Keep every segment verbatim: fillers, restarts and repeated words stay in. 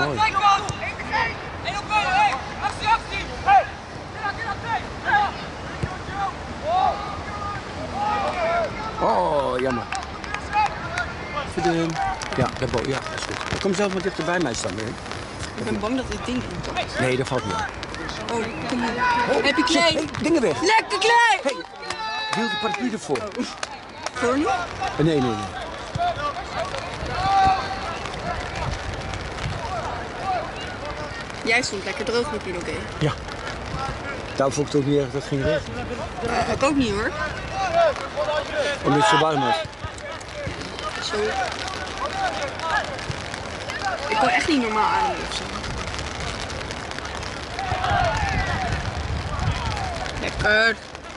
Mooi. Oh, jammer. Verdun. Ja, daarboven. Ja, dat is goed. Kom zelf maar dichterbij mij staan. Hè? Ik ben bang dat dit ding inkomt. Nee, dat valt niet. Oh, kom maar. Oh, heb je klei? Hey, dingen weg. Lekker klei! Hey, hield de paraplu ervoor. Oh. Voor nu? Nee, nee, nee. Jij stond lekker droog met Pinoquet. Ja. Daarom vond ik het ook niet erg dat het ging regenen. Uh, ik ook niet hoor. Omdat het zo warm was. Zo. Ik kon echt niet normaal ademen of zo. Lekker.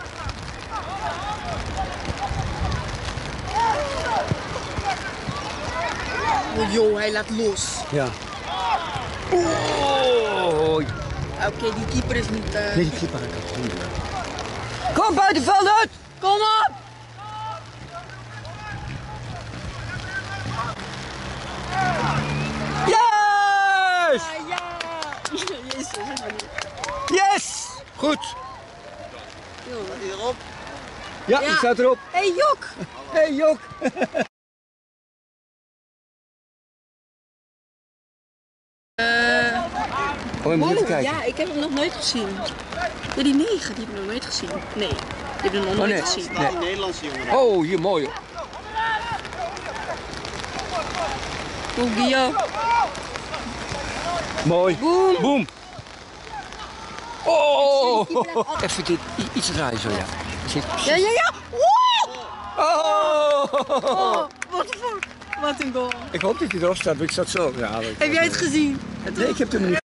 Oh joh, hij laat los. Ja. Oh. Oké, okay, die keeper is niet... Uh... Nee, die keeper had het niet. Kom buitenveld uit! Kom op! Yes! Ah, ja! Jezus, zeg maar niet. Yes! Goed. Yo, wat is erop? Ja, die staat erop. Hé hey, Jok! Hé hey, Jok! Uh, oh, je moet even kijken. Ja, ik heb hem nog nooit gezien. Ja, die negen, die heb ik nog nooit gezien. Nee, die heb ik nog nooit oh, nee. gezien. Nee. Die Nederlandse jongen. Oh, hier, mooi. Boem, Gio. Mooi. Boem. Boem. Oh! Even dit iets draaien zo, ja. Zit Ja, ja, ja! Oh! Oh, wat een fuck. Wat een goal. Ik hoop dat hij erop staat, maar ik zat zo. Ja, heb jij het gezien? Nee, ik heb hem niet.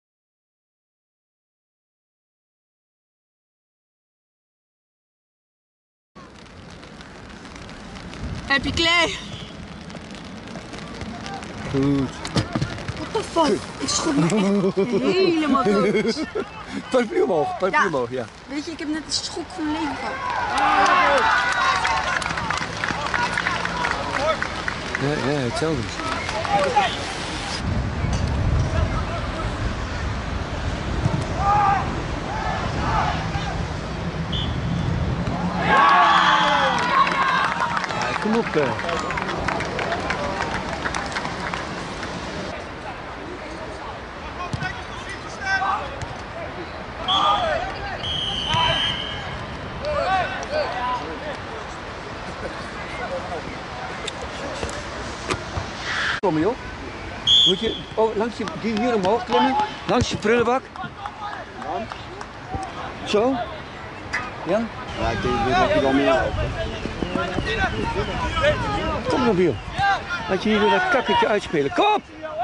Heb je klei? Goed. What the fuck? Ik schrok me echt helemaal dood. Paraplu omhoog, paraplu Ja. omhoog, ja. Weet je, ik heb net een schok van mijn leven gehad. Ja, ja, hetzelfde. Ja, kom op. Uh. Kom joh. Moet je oh, langs je, die hier omhoog klimmen, langs je prullenbak. Zo. Ja? Ja, ik denk dat je wel meer helpt. Kom dan, Biel. Laat je hier weer dat kakkertje uitspelen. Kom!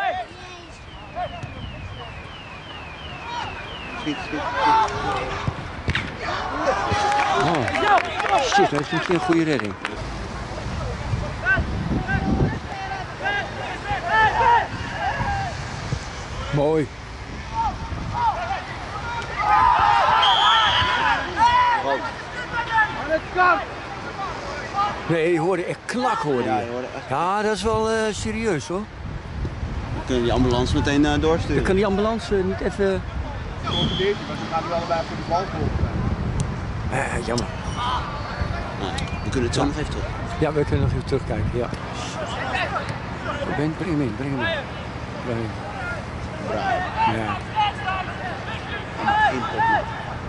Schiet, schiet, Oh. Shit, dat is misschien een goede redding. Mooi. Nee, je hoorde echt klak hoorde Ja, je. je hoorde echt... Ja, dat is wel uh, serieus hoor. We kunnen die ambulance meteen uh, doorsturen. Dan kan die ambulance uh, niet even... Ongeveer, maar ze gaan nu allebei voor de bal volgen. Uh, jammer. Nou, we kunnen het zo nog even terug. Ja, we kunnen nog even terugkijken, ja. Ben, breng hem in, breng hem in. Breng hem in. Braai. Ja. In op.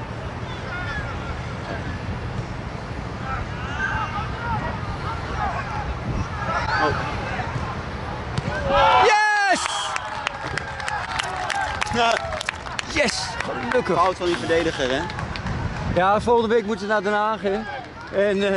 Yes! Ja, Yes! Gelukkig. fout van die verdediger, hè? Ja, volgende week moeten we naar Den Haag, hè. En... Uh,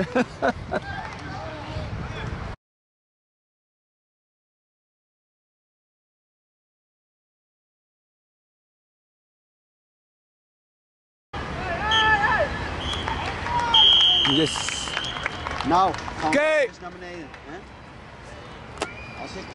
yes. Nou, gaan we Oké. eens naar beneden. Hè? Als ik...